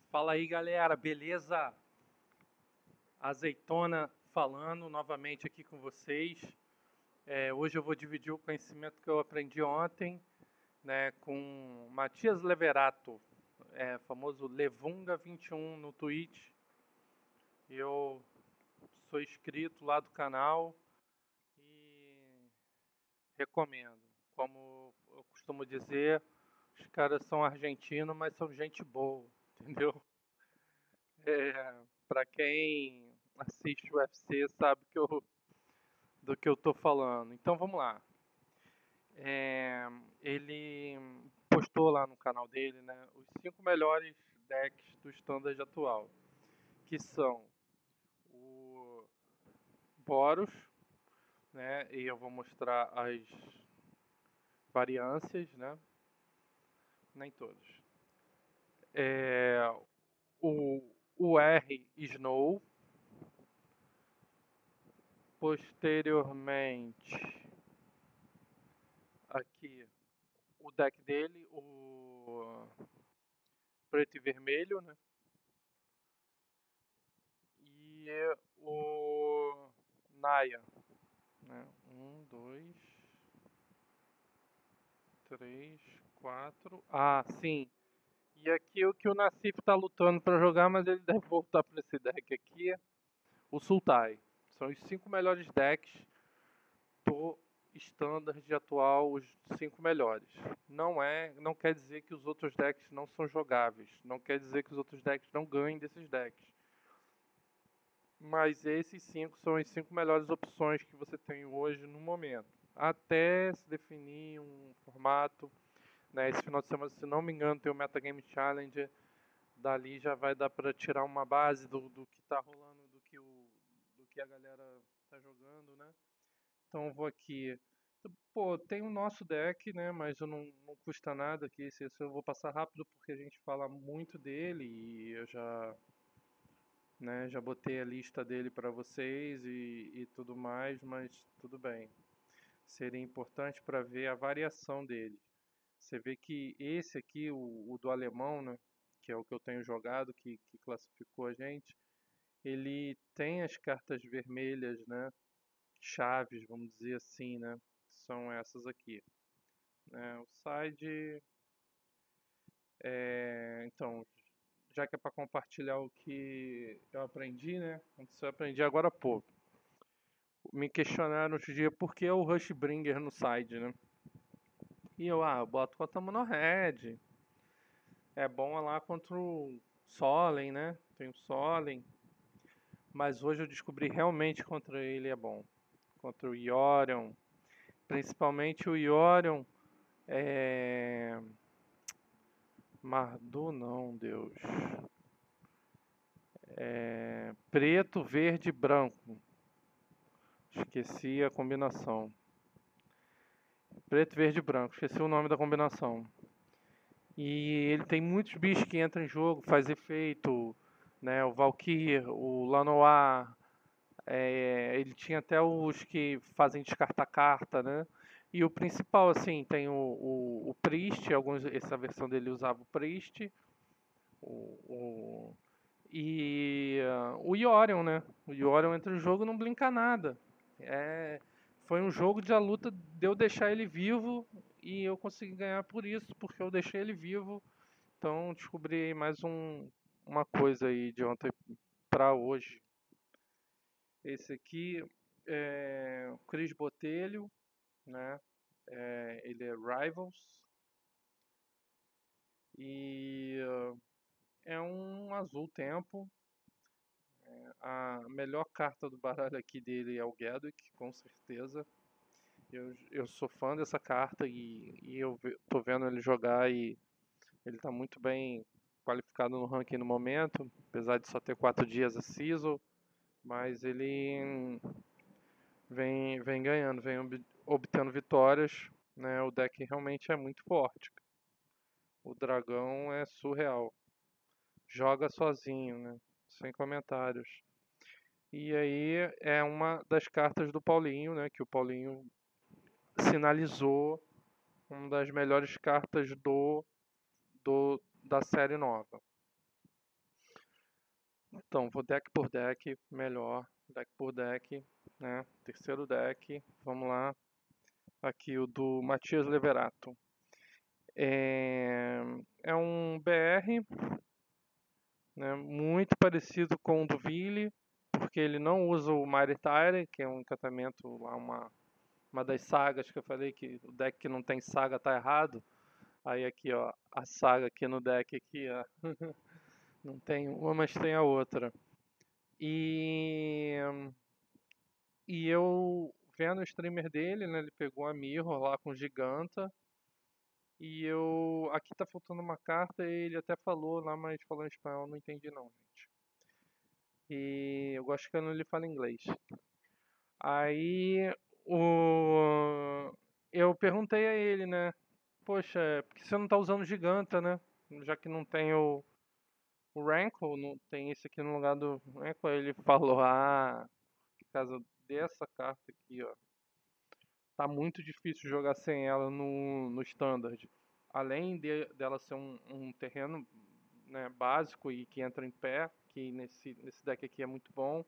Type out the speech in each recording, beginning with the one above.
Fala aí, galera, beleza? Azeitona falando novamente aqui com vocês. Hoje eu vou dividir o conhecimento que eu aprendi ontem, né, com Matias Leverato, famoso Levunga21 no Twitch. Eu sou inscrito lá do canal e recomendo. Como eu costumo dizer, os caras são argentinos, mas são gente boa, entendeu? Pra quem assiste o UFC sabe do que eu tô falando. Então vamos lá. Ele postou lá no canal dele, né, os 5 melhores decks do Standard atual, que são o Boros, né, e eu vou mostrar as variâncias, né, nem todos. O R Snow, posteriormente aqui o deck dele, o preto e vermelho, né? E o Naya, né? 1, 2, 3, 4. Ah, sim. E aqui o que o Nassif tá lutando para jogar, mas ele deve voltar para esse deck aqui, o Sultai. São os 5 melhores decks do Standard atual, os 5 melhores. Não quer dizer que os outros decks não são jogáveis, não quer dizer que os outros decks não ganhem desses decks. Mas esses 5 são as 5 melhores opções que você tem hoje no momento. Até se definir um formato, né? Esse final de semana, se não me engano, tem o Metagame Challenge. Dali já vai dar para tirar uma base do que tá rolando, do que a galera tá jogando, né? Então eu vou aqui. Pô, tem o nosso deck, né? Mas eu não custa nada aqui. Esse eu vou passar rápido porque a gente fala muito dele e eu já, né, já botei a lista dele para vocês e tudo mais, mas tudo bem. Seria importante para ver a variação dele. Você vê que esse aqui, o do alemão, né, que é o que eu tenho jogado, que classificou a gente, ele tem as cartas vermelhas, né, chaves, vamos dizer assim, né, são essas aqui. Né, o side, então, já que é para compartilhar o que eu aprendi, né, isso eu aprendi agora há pouco. Me questionaram outro dia por que é o Rushbringer no side, né? E eu boto com a Monohead. É bom lá contra o Solen, né? Tem o Solen. Mas hoje eu descobri realmente contra ele é bom. Contra o Yorion. Principalmente o Yorion. Mardu não, Deus. Preto, verde, branco. Esqueci a combinação. Preto, verde e branco. Esqueci o nome da combinação. E ele tem muitos bichos que entram em jogo, faz efeito, né? O Valkyr, o Lanoir, ele tinha até os que fazem descartar carta, né? E o principal, assim, tem o Priest, essa versão dele usava o Priest, o, o Yorion, né? O Yorion entra no jogo e não blinka nada. Foi um jogo de a luta de eu deixar ele vivo e eu consegui ganhar por isso, porque eu deixei ele vivo. Então descobri mais uma coisa aí de ontem para hoje. Esse aqui é o Cris Botelho, né? Ele é Rivals e é um azul tempo. A melhor carta do baralho aqui dele é o Gedwick, com certeza. Eu sou fã dessa carta e eu tô vendo ele jogar e ele tá muito bem qualificado no ranking no momento, apesar de só ter 4 dias a season, mas ele vem ganhando, vem obtendo vitórias, né? O deck realmente é muito forte. O dragão é surreal. Joga sozinho, né? Sem comentários. E aí é uma das cartas do Paulinho, né? Que o Paulinho sinalizou uma das melhores cartas da série nova. Então, vou deck por deck, melhor, deck por deck, né? Terceiro deck, vamos lá. Aqui o do Matias Leverato. É um BR, né, muito parecido com o do Vili, porque ele não usa o Maritire, que é um encantamento lá, uma das sagas que eu falei que o deck que não tem saga tá errado. Aí aqui, ó, a saga aqui no deck aqui, ó. Não tem uma, mas tem a outra. E e eu vendo o streamer dele, né, ele pegou a Mirror lá com Giganta. E eu aqui tá faltando uma carta, ele até falou lá, mas falou em espanhol, não entendi não, gente. E eu gosto que ele fala inglês. Aí eu perguntei a ele, né? Poxa, por que você não tá usando Giganta, né? Já que não tem o Rankle, não tem esse aqui no lugar do Rankle. Aí ele falou, por causa dessa carta aqui, ó. Tá muito difícil jogar sem ela no Standard. Além dela ser um terreno, né, básico e que entra em pé, que nesse deck aqui é muito bom.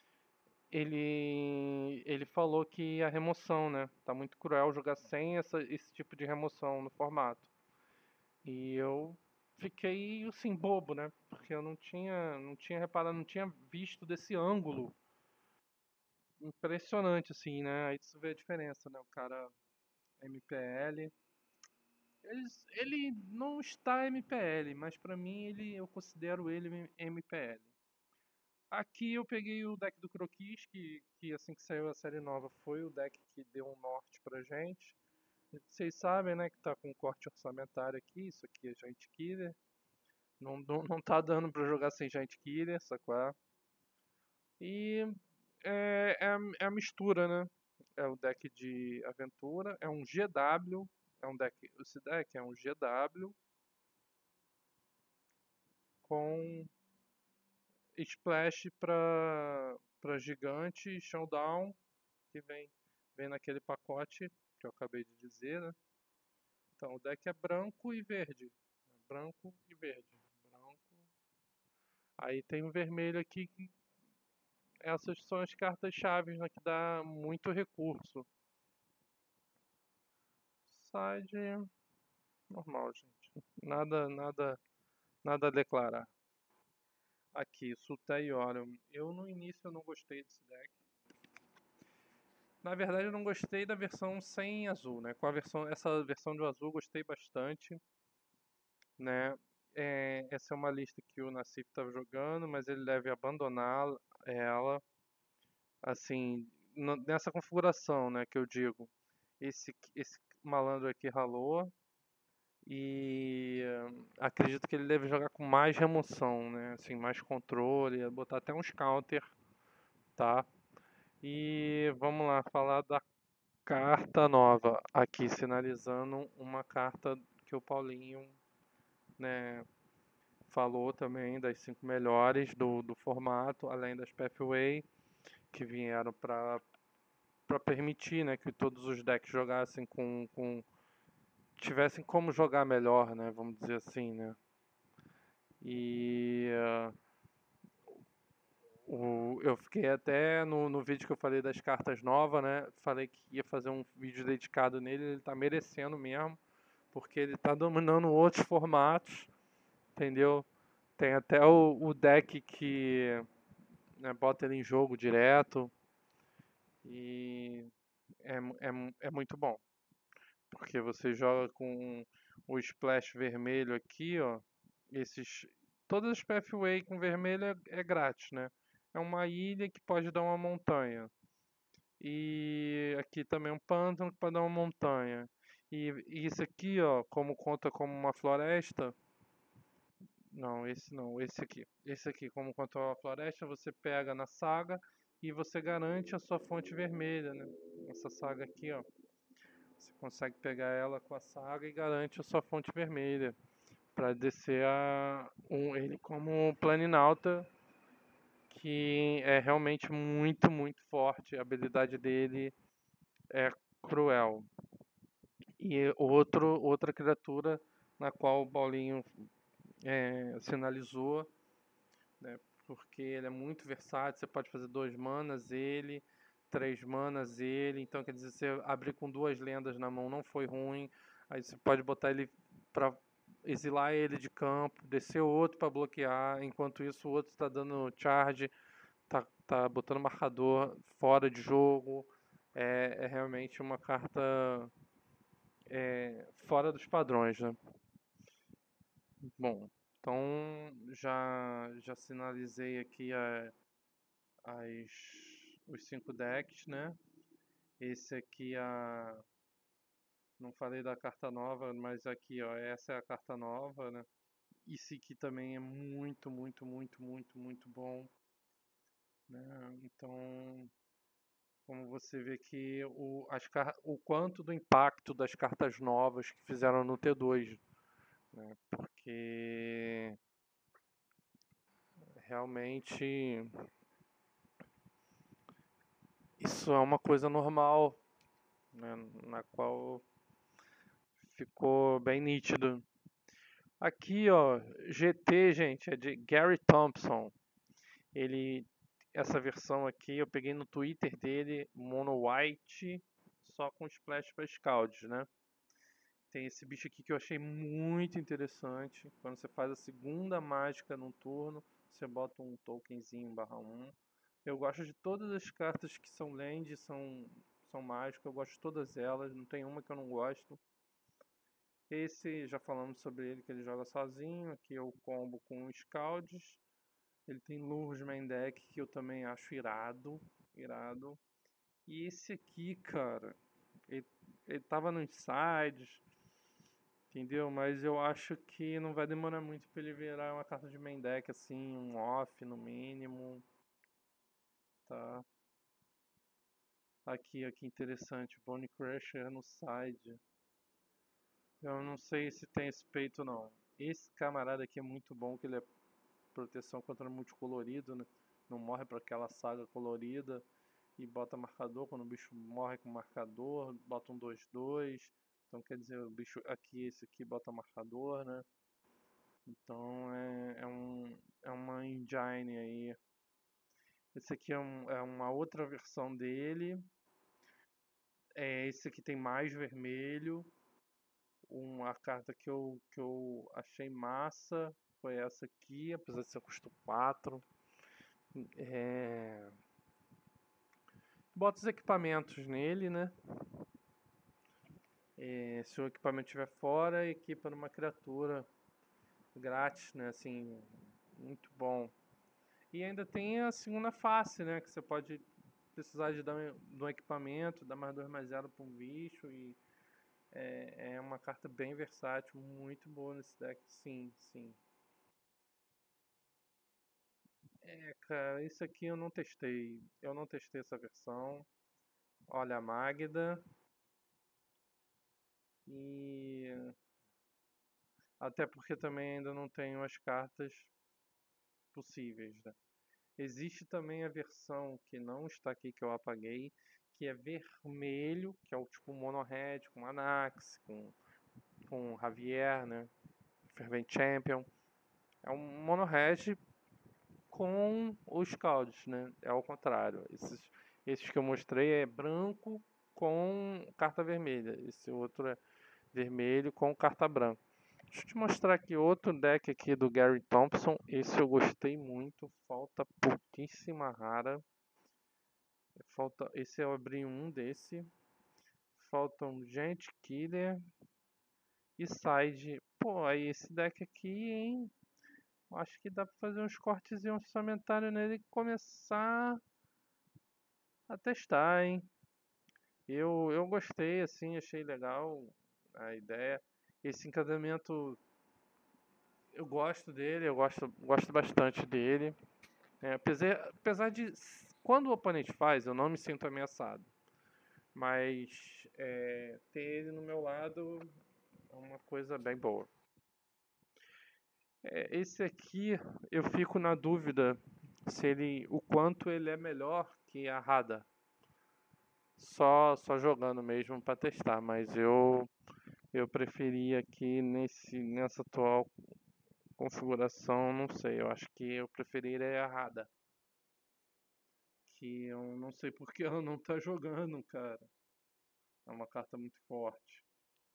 Ele falou que a remoção, né? Tá muito cruel jogar sem esse tipo de remoção no formato. E eu fiquei assim bobo, né? Porque eu não tinha reparado, não tinha visto desse ângulo. Impressionante assim, né? Aí você vê a diferença, né? O cara MPL, ele não está MPL, mas pra mim eu considero ele MPL. Aqui eu peguei o deck do Croquis, que assim que saiu a série nova foi o deck que deu um norte pra gente. Vocês sabem, né, que tá com corte orçamentário aqui, isso aqui é Giant Killer. Não tá dando pra jogar sem Giant Killer, sacou? E é a mistura, né? É o deck de aventura, é um GW, esse deck é um GW com splash pra gigante e showdown, que vem naquele pacote que eu acabei de dizer, né? Então o deck é branco e verde. Branco e verde. Branco. Aí tem o vermelho aqui, que essas são as cartas-chave, né, que dá muito recurso. Side normal, gente. Nada a declarar. Aqui, Sultai Orion. Eu no início eu não gostei desse deck. Na verdade eu não gostei da versão sem azul, né? Essa versão do azul eu gostei bastante, né? Essa é uma lista que o Nassif estava jogando, mas ele deve abandonar ela, assim, nessa configuração, né? Que eu digo, esse malandro aqui ralou e acredito que ele deve jogar com mais remoção, né? Assim, mais controle, botar até uns counter, tá? E vamos lá, falar da carta nova. Aqui, sinalizando uma carta que o Paulinho, né, falou também das 5 melhores do formato, além das Pathway, que vieram para permitir, né, que todos os decks jogassem tivessem como jogar melhor, né, vamos dizer assim, né. E eu fiquei até no vídeo que eu falei das cartas novas, né, falei que ia fazer um vídeo dedicado nele, ele tá merecendo mesmo, porque ele tá dominando outros formatos, entendeu? Tem até o deck que, né, bota ele em jogo direto e é muito bom, porque você joga com o splash vermelho aqui, ó, esses todas as pathway com vermelho é grátis, né? É uma ilha que pode dar uma montanha. E aqui também um pântano que pode dar uma montanha. E isso aqui, ó, como conta como uma floresta. Não, esse não, esse aqui. Esse aqui, como conta uma floresta, você pega na saga e você garante a sua fonte vermelha, né? Essa saga aqui, ó. Você consegue pegar ela com a saga e garante a sua fonte vermelha para descer ele como Planinauta, que é realmente muito, muito forte. A habilidade dele é cruel. E outra criatura na qual o Paulinho sinalizou, né? porque ele é muito versátil. Você pode fazer 2 manas ele, 3 manas ele. Então quer dizer, você abrir com 2 lendas na mão não foi ruim. Aí você pode botar ele pra exilar ele de campo, descer o outro pra bloquear. Enquanto isso o outro tá dando charge, tá botando marcador fora de jogo. É realmente uma carta fora dos padrões, né? Bom, então já sinalizei aqui as, os 5 decks, né? Esse aqui não falei da carta nova, mas aqui ó, essa é a carta nova, né? Esse aqui também é muito, muito, muito, muito, muito bom, né? Então, como você vê que o quanto do impacto das cartas novas que fizeram no T2, né? Porque realmente isso é uma coisa normal, né? Na qual ficou bem nítido. Aqui, ó, GT, gente, é de Gary Thompson. Ele, essa versão aqui, eu peguei no Twitter dele, Mono White, só com splash para Scalds, né? Tem esse bicho aqui que eu achei muito interessante. Quando você faz a segunda mágica num turno, você bota um tokenzinho /1. Eu gosto de todas as cartas que são land, são mágicas, eu gosto de todas elas, não tem uma que eu não gosto. Esse, já falamos sobre ele, que ele joga sozinho, aqui é o combo com o Scalds. Ele tem Lurrus Main Deck, que eu também acho irado, irado. E esse aqui, cara, ele, ele tava nos sides, entendeu? Mas eu acho que não vai demorar muito pra ele virar uma carta de main deck, assim, um off no mínimo, tá? Aqui, que interessante, Bone Crusher no side. Eu não sei se tem esse peito não. Esse camarada aqui é muito bom, que ele é proteção contra multicolorido, né? Não morre para aquela saga colorida. E bota marcador, quando o bicho morre com marcador, bota um 2/2. Então quer dizer, o bicho aqui, esse aqui bota marcador, né? Então é uma engine aí. Esse aqui é uma outra versão dele. Esse aqui tem mais vermelho. Uma carta que eu achei massa foi essa aqui, apesar de ser custo 4. Bota os equipamentos nele, né? Se o equipamento estiver fora, equipa numa criatura grátis, né? Assim, muito bom. E ainda tem a segunda face, né? Que você pode precisar de um equipamento, dar mais 2/0 para um bicho. E é uma carta bem versátil, muito boa nesse deck, sim, sim. Cara, isso aqui eu não testei. Eu não testei essa versão. Olha a Magda. E até porque também ainda não tenho as cartas possíveis, né? Existe também a versão que não está aqui, que eu apaguei, que é vermelho, que é o tipo Mono Red, com Anax, com Javier, né? Fervent Champion. É um Mono Red com os Scalds, né? É ao contrário. Esses que eu mostrei é branco com carta vermelha. Esse outro é vermelho com carta branca. Deixa eu te mostrar aqui outro deck aqui do Gary Thompson. Esse eu gostei muito. Falta pouquíssima rara. Esse eu abri um desse. Falta um Giant Killer e Side. Pô, aí esse deck aqui, hein? Acho que dá pra fazer uns cortes orçamentários nele e começar a testar, hein? Eu gostei, assim, achei legal a ideia. Esse encadeamento, eu gosto dele, gosto bastante dele. Apesar de, quando o oponente faz, eu não me sinto ameaçado. Mas ter ele no meu lado é uma coisa bem boa. Esse aqui eu fico na dúvida o quanto ele é melhor que a Rada. Só jogando mesmo para testar, mas eu preferia aqui nessa atual configuração, não sei, eu acho que eu preferiria a errada. Que eu não sei porque ela não tá jogando, cara. É uma carta muito forte.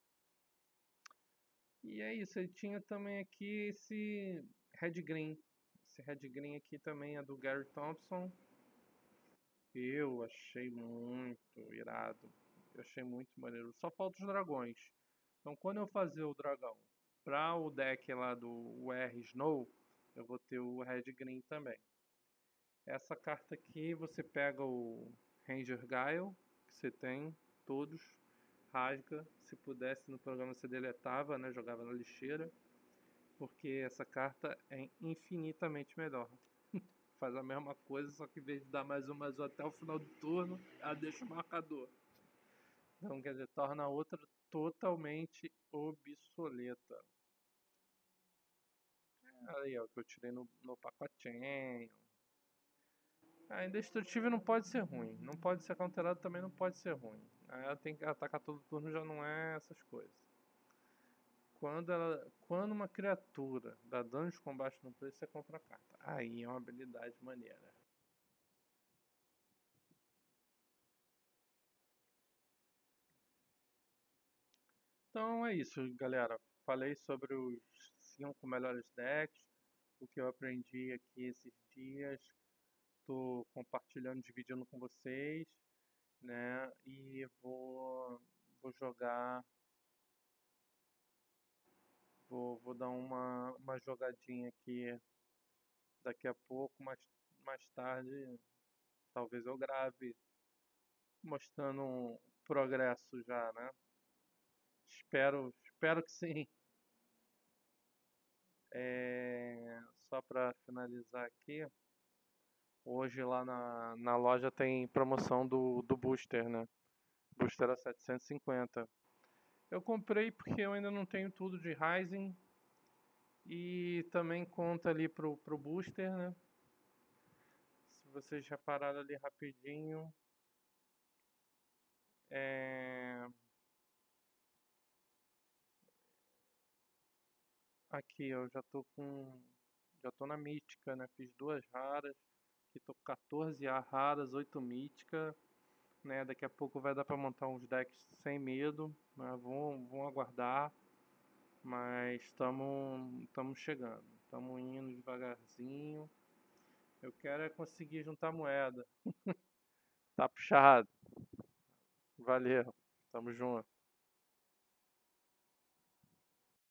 E é isso, ele tinha também aqui esse Red Green. Esse Red Green aqui também é do Gary Thompson. Eu achei muito irado. Eu achei muito maneiro. Só falta os dragões. Então quando eu fazer o dragão para o deck lá do R Snow, eu vou ter o Red Green também. Essa carta aqui você pega o Ranger Guile, que você tem, todos, rasga. Se pudesse no programa você deletava, né? Jogava na lixeira. Porque essa carta é infinitamente melhor. Faz a mesma coisa, só que em vez de dar mais um até o final do turno, ela deixa o marcador. Então, quer dizer, torna a outra totalmente obsoleta. Aí, ó, que eu tirei no pacotinho. A indestrutível não pode ser ruim. Não pode ser counterado, também não pode ser ruim. Aí ela tem que atacar todo turno, já não é essas coisas. Quando uma criatura dá dano de combate no play, você compra a carta. Aí é uma habilidade maneira. Então é isso, galera. Falei sobre os 5 melhores decks, o que eu aprendi aqui esses dias. Estou compartilhando, dividindo com vocês, né? E vou jogar, vou dar uma jogadinha aqui daqui a pouco, mais tarde. Talvez eu grave mostrando um progresso já, né? Espero que sim. Só para finalizar aqui. Hoje lá na loja tem promoção do Booster, né? Booster a 750. Eu comprei porque eu ainda não tenho tudo de Ryzen. E também conta ali pro Booster, né? Se vocês repararam ali rapidinho. Aqui eu já tô na mítica, né? Fiz 2 raras. Aqui tô com 14 raras, 8 mítica. Né? Daqui a pouco vai dar pra montar uns decks sem medo. Mas vão aguardar. Mas estamos chegando. Estamos indo devagarzinho. Eu quero é conseguir juntar moeda. Tá puxado. Valeu. Tamo junto.